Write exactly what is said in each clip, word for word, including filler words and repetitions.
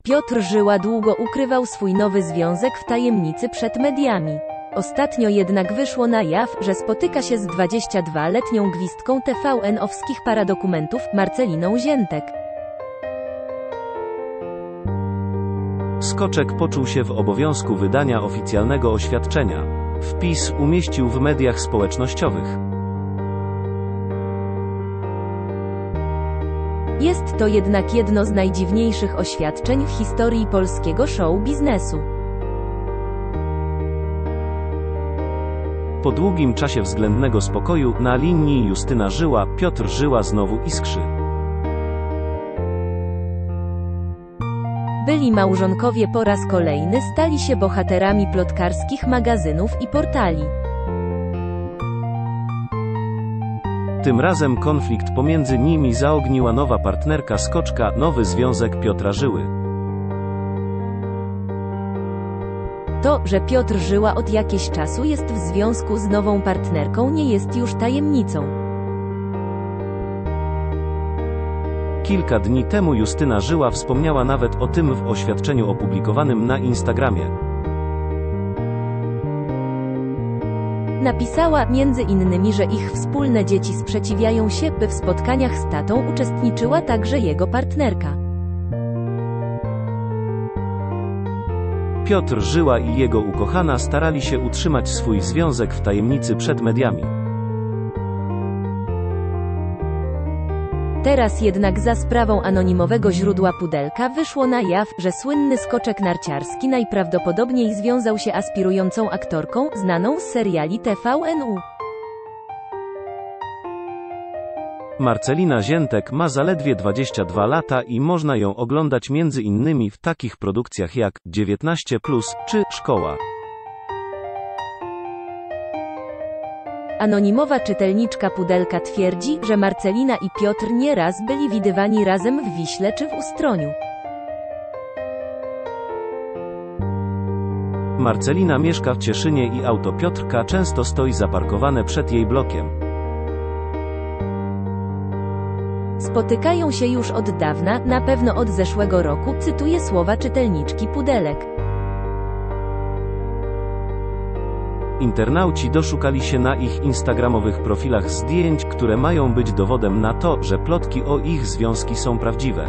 Piotr Żyła długo ukrywał swój nowy związek w tajemnicy przed mediami. Ostatnio jednak wyszło na jaw, że spotyka się z dwudziestodwuletnią gwizdką T V N-owskich paradokumentów, Marceliną Ziętek. Skoczek poczuł się w obowiązku wydania oficjalnego oświadczenia. Wpis umieścił w mediach społecznościowych. Jest to jednak jedno z najdziwniejszych oświadczeń w historii polskiego show biznesu. Po długim czasie względnego spokoju, na linii Justyna Żyła, Piotr Żyła znowu iskrzy. Byli małżonkowie po raz kolejny stali się bohaterami plotkarskich magazynów i portali. Tym razem konflikt pomiędzy nimi zaogniła nowa partnerka Skoczka, nowy związek Piotra Żyły. To, że Piotr Żyła od jakiegoś czasu jest w związku z nową partnerką, nie jest już tajemnicą. Kilka dni temu Justyna Żyła wspomniała nawet o tym w oświadczeniu opublikowanym na Instagramie. Napisała między innymi, że ich wspólne dzieci sprzeciwiają się, by w spotkaniach z tatą uczestniczyła także jego partnerka. Piotr Żyła i jego ukochana starali się utrzymać swój związek w tajemnicy przed mediami. Teraz jednak za sprawą anonimowego źródła Pudelka wyszło na jaw, że słynny skoczek narciarski najprawdopodobniej związał się aspirującą aktorką, znaną z seriali T V N U. Marcelina Ziętek ma zaledwie dwadzieścia dwa lata i można ją oglądać między innymi w takich produkcjach jak dziewiętnaście plus czy Szkoła. Anonimowa czytelniczka Pudelka twierdzi, że Marcelina i Piotr nieraz byli widywani razem w Wiśle czy w Ustroniu. Marcelina mieszka w Cieszynie i auto Piotrka często stoi zaparkowane przed jej blokiem. Spotykają się już od dawna, na pewno od zeszłego roku, cytuję słowa czytelniczki Pudelek. Internauci doszukali się na ich instagramowych profilach zdjęć, które mają być dowodem na to, że plotki o ich związki są prawdziwe.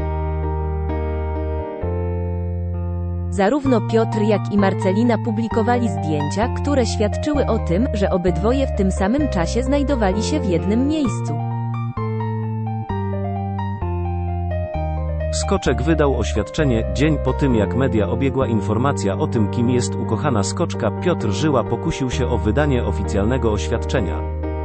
Zarówno Piotr jak i Marcelina publikowali zdjęcia, które świadczyły o tym, że obydwoje w tym samym czasie znajdowali się w jednym miejscu. Skoczek wydał oświadczenie dzień po tym, jak media obiegła informacja o tym, kim jest ukochana Skoczka. Piotr Żyła pokusił się o wydanie oficjalnego oświadczenia.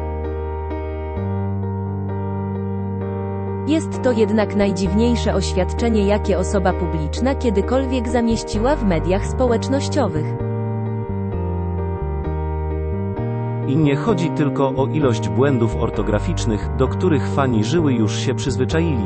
Jest to jednak najdziwniejsze oświadczenie, jakie osoba publiczna kiedykolwiek zamieściła w mediach społecznościowych. I nie chodzi tylko o ilość błędów ortograficznych, do których fani Żyły już się przyzwyczaili.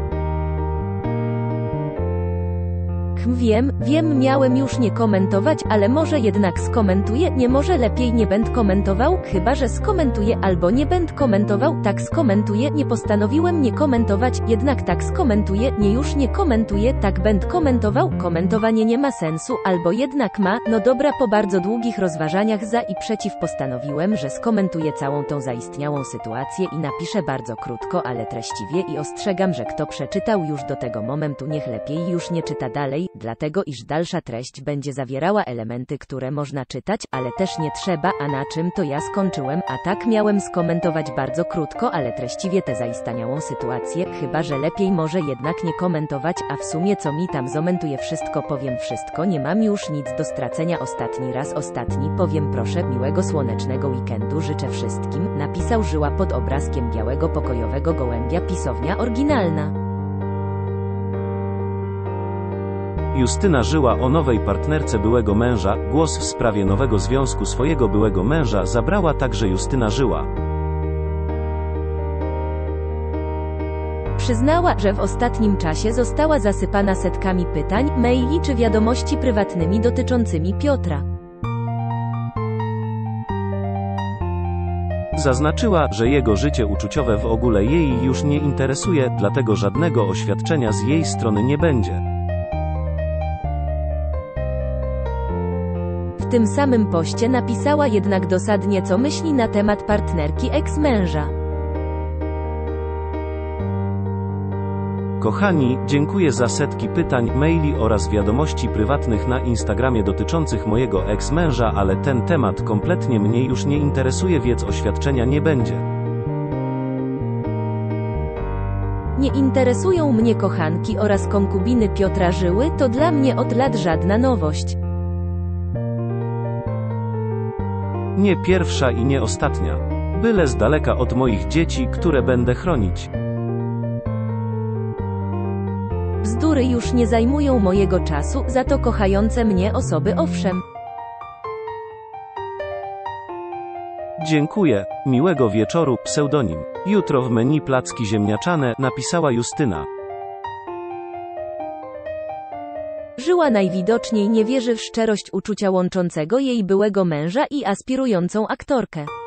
Wiem, wiem, miałem już nie komentować, ale może jednak skomentuję, nie może lepiej nie będę komentował, chyba że skomentuję albo nie będę komentował, tak skomentuję, nie postanowiłem nie komentować, jednak tak skomentuję, nie już nie komentuję, tak będę komentował, komentowanie nie ma sensu, albo jednak ma, no dobra, po bardzo długich rozważaniach za i przeciw postanowiłem, że skomentuję całą tą zaistniałą sytuację i napiszę bardzo krótko, ale treściwie i ostrzegam, że kto przeczytał już do tego momentu, niech lepiej już nie czyta dalej, dlatego iż dalsza treść będzie zawierała elementy, które można czytać, ale też nie trzeba, a na czym to ja skończyłem, a tak miałem skomentować bardzo krótko, ale treściwie tę zaistniałą sytuację, chyba że lepiej może jednak nie komentować, a w sumie co mi tam zomentuje, wszystko powiem, wszystko, nie mam już nic do stracenia, ostatni raz ostatni powiem, proszę, miłego słonecznego weekendu życzę wszystkim, napisał Żyła pod obrazkiem białego pokojowego gołębia, pisownia oryginalna. Justyna Żyła o nowej partnerce byłego męża. Głos w sprawie nowego związku swojego byłego męża zabrała także Justyna Żyła. Przyznała, że w ostatnim czasie została zasypana setkami pytań, maili czy wiadomości prywatnymi dotyczącymi Piotra. Zaznaczyła, że jego życie uczuciowe w ogóle jej już nie interesuje, dlatego żadnego oświadczenia z jej strony nie będzie. tym samym poście napisała jednak dosadnie, co myśli na temat partnerki eks-męża. Kochani, dziękuję za setki pytań, maili oraz wiadomości prywatnych na Instagramie dotyczących mojego eks-męża, ale ten temat kompletnie mnie już nie interesuje, więc oświadczenia nie będzie. Nie interesują mnie kochanki oraz konkubiny Piotra Żyły, to dla mnie od lat żadna nowość. Nie pierwsza i nie ostatnia. Byle z daleka od moich dzieci, które będę chronić. Bzdury już nie zajmują mojego czasu, za to kochające mnie osoby owszem. Dziękuję. Miłego wieczoru, pseudonim. Jutro w menu placki ziemniaczane, napisała Justyna. Żyła najwidoczniej nie wierzy w szczerość uczucia łączącego jej byłego męża i aspirującą aktorkę.